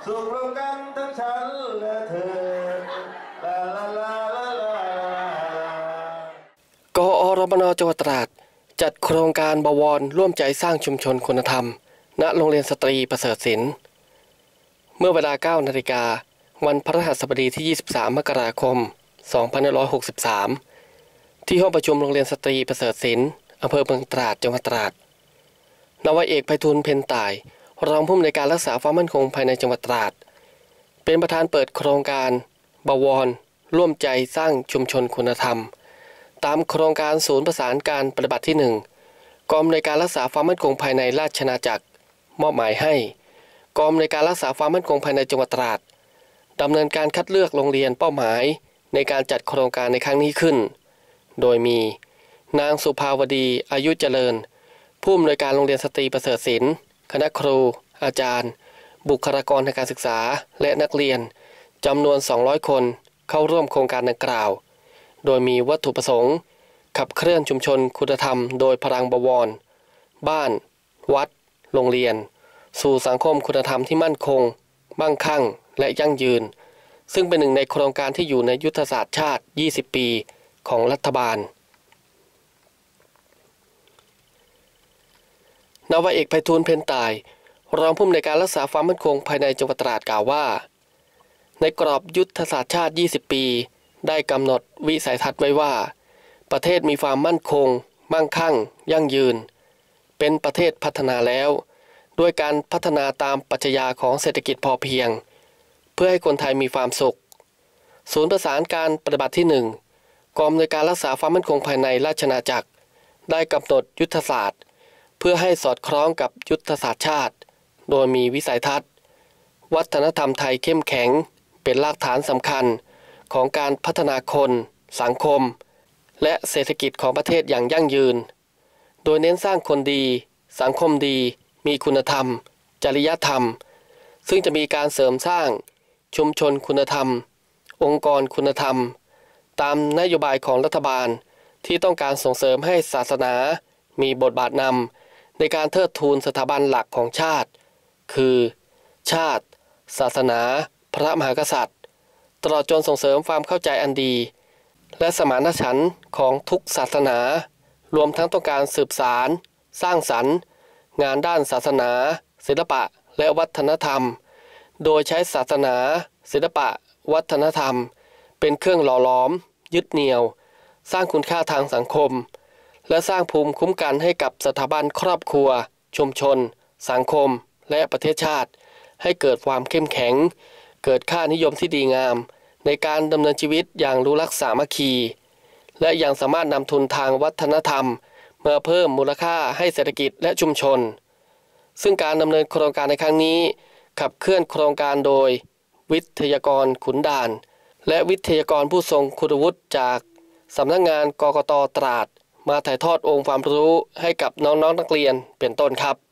สุขร่วมกันทั้งฉันและเธอลาลาลาลาลากอรมน.จังหวัดตราดจัดโครงการบวรร่วมใจสร้างชุมชนคุณธรรมณโรงเรียนสตรีประเสริฐศิลป์เมื่อเวลา 9 นาฬิกาวันพฤหัสบดีที่ 23 มกราคม 2563 ที่ห้องประชุมโรงเรียนสตรีประเสริฐศิลป์อำเภอเมืองตราดจังหวัดตราดนาวาเอกไพฑูรย์เพ็ญต่ายรองผู้อำนวยการรักษาความมั่นคงภายในจังหวัดตราดเป็นประธานเปิดโครงการบวรร่วมใจสร้างชุมชนคุณธรรมตามโครงการศูนย์ประสานการปฏิบัติที่ 1 กองอำนวยการรักษาความมั่นคงภายในราชอาณาจักรมอบหมายให้กองอำนวยการรักษาความมั่นคงภายในจังหวัดตราดดำเนินการคัดเลือกโรงเรียนเป้าหมายในการจัดโครงการในครั้งนี้ขึ้นโดยมีนางสุภาวดีอายุเจริญผู้อำนวยการโรงเรียนสตรีประเสริฐศิลป์คณะครูอาจารย์บุคลากรทางการศึกษาและนักเรียนจำนวน200 คนเข้าร่วมโครงการดังกล่าวโดยมีวัตถุประสงค์ขับเคลื่อนชุมชนคุณธรรมโดยพลังบวรบ้านวัดโรงเรียนสู่สังคมคุณธรรมที่มั่นคงมั่งคั่งและยั่งยืนซึ่งเป็นหนึ่งในโครงการที่อยู่ในยุทธศาสตร์ชาติ20 ปีของรัฐบาลนาวาเอกไพฑูรย์เพ็ญต่ายรองผู้อำนวยการรักษาความมั่นคงภายในจังหวัดตราดกล่าวว่าในกรอบยุทธศาสตร์ชาติ20 ปีได้กำหนดวิสัยทัศน์ไว้ว่าประเทศมีความมั่นคงมั่งคั่งยั่งยืนเป็นประเทศพัฒนาแล้วด้วยการพัฒนาตามปรัชญาของเศรษฐกิจพอเพียงเพื่อให้คนไทยมีความสุขศูนย์ประสานการปฏิบัติที่ 1 กองอำนวยการรักษาความมั่นคงภายในราชอาณาจักรได้กำหนดยุทธศาสตร์เพื่อให้สอดคล้องกับยุทธศาสตร์ชาติโดยมีวิสัยทัศน์วัฒนธรรมไทยเข้มแข็งเป็นรากฐานสำคัญของการพัฒนาคนสังคมและเศรษฐกิจของประเทศอย่างยั่งยืนโดยเน้นสร้างคนดีสังคมดีมีคุณธรรมจริยธรรมซึ่งจะมีการเสริมสร้างชุมชนคุณธรรมองค์กรคุณธรรมตามนโยบายของรัฐบาลที่ต้องการส่งเสริมให้ศาสนามีบทบาทนำในการเทิดทูนสถาบันหลักของชาติคือชาติศาสนาพระมหากษัตริย์ตลอดจนส่งเสริมความเข้าใจอันดีและสมานฉันท์ของทุกศาสนารวมทั้งต้องการสืบสารสร้างสรรค์งานด้านศาสนาศิลปะและวัฒนธรรมโดยใช้ศาสนาศิลปะวัฒนธรรมเป็นเครื่องหล่อหลอมยึดเหนี่ยวสร้างคุณค่าทางสังคมและสร้างภูมิคุ้มกันให้กับสถาบันครอบครัวชุมชนสังคมและประเทศชาติให้เกิดความเข้มแข็งเกิดค่านิยมที่ดีงามในการดำเนินชีวิตอย่างรู้รักสามัคคีและยังสามารถนำทุนทางวัฒนธรรมมาเพิ่มมูลค่าให้เศรษฐกิจและชุมชนซึ่งการดำเนินโครงการในครั้งนี้ขับเคลื่อนโครงการโดยวิทยากรขุนด่านและวิทยากรผู้ทรงคุณวุฒิจากสำนักงานกกต.ตราดมาถ่ายทอดองค์ความรู้ให้กับน้องๆนักเรียนเป็นต้นครับ